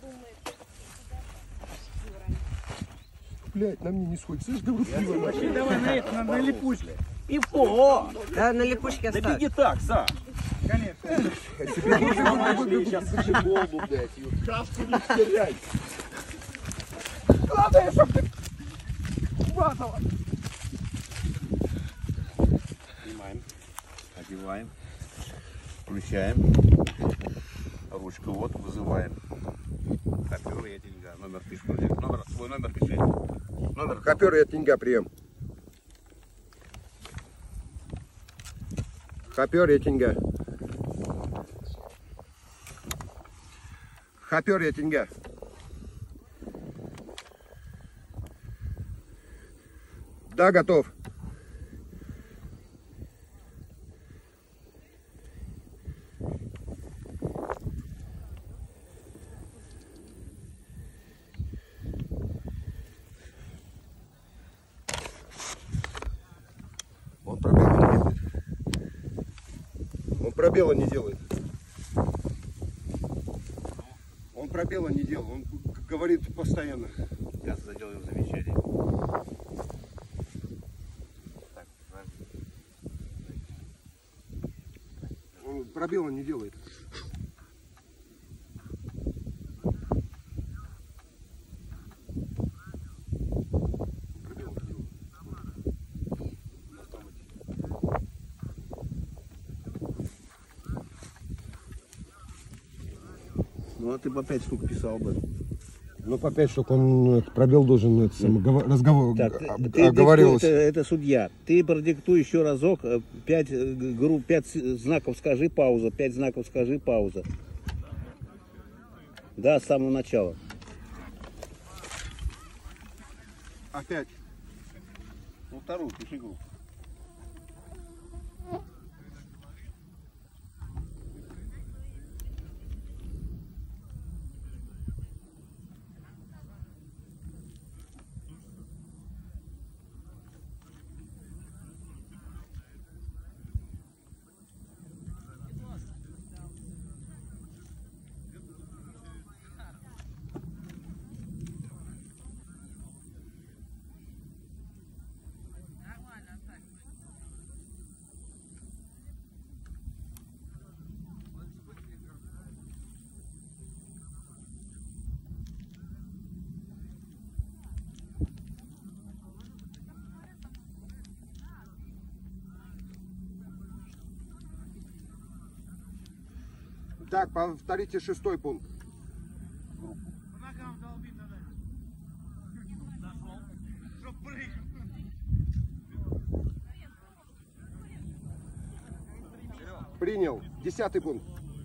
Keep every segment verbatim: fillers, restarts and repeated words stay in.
Блять, на мне не сходит. Слышь, да вот давай на это, на липучке. И по! Да, на липучке оставь. Да беги так, Са. Конечно. сейчас голову, блядь. Каску не теряй. Главное, чтоб ты мазала. Снимаем, одеваем, включаем. Ручку вот, вызываем. Хопер, я деньга. Номер пишешь, номер, свой номер пиши. Номер. Хопер, я деньга, прием. Хопер, я деньга. Хопер, я деньга. Да, готов. Он пробела не делает. Он пробела не делает. Он пробела не делал. Он говорит постоянно. Сейчас заделаем замечание. Так, Он пробела не делает. ну а ты по пять штук писал бы. Ну, по пять штук он пробел должен это, сам, разговор, Так, ты, оговаривался. Ты, это, это судья. Ты продиктуй еще разок, пять, групп, пять знаков скажи, пауза, пять знаков скажи, пауза. Да, с самого начала. Опять. Ну, вторую пиши группу. Так, повторите шестой пункт. Принял. Десятый пункт.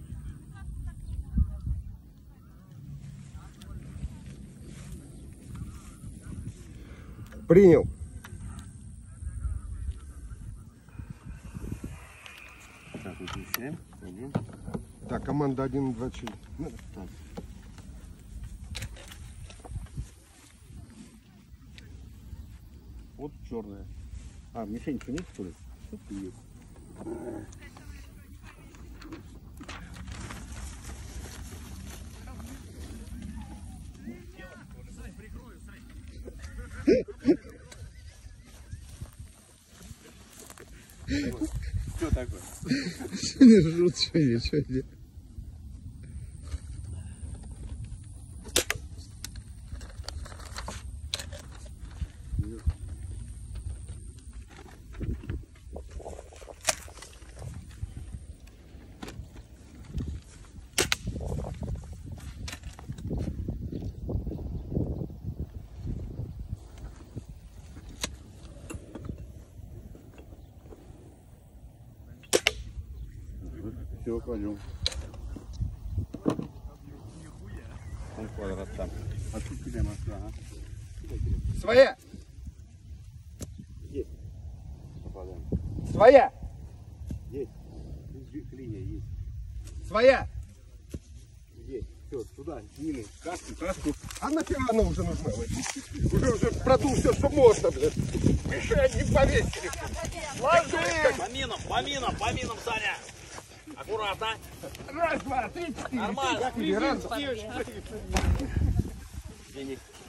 Принял. Так, выключаем. Пойдем. Так, команда один, два, четыре. Ну, так. Вот черная. А, мишень нет, что ли? Есть. Что такое? Что не жрут, что ничего нет. Все, пойдем. Он квадрат там. А тут тебе Москва, а? Своя! Есть. Попадаем. Своя! Есть. Линия есть. Своя! Есть. Все, туда, снимем. Каску, каску. А нафига она уже нужна? Уже, уже продул все, что можно, блядь. Мишень не повесили. Ложись! По минам, по минам, по минам, Саня! Аккуратно. Раз, два, три, четыре. Нормально. Раз, Денег.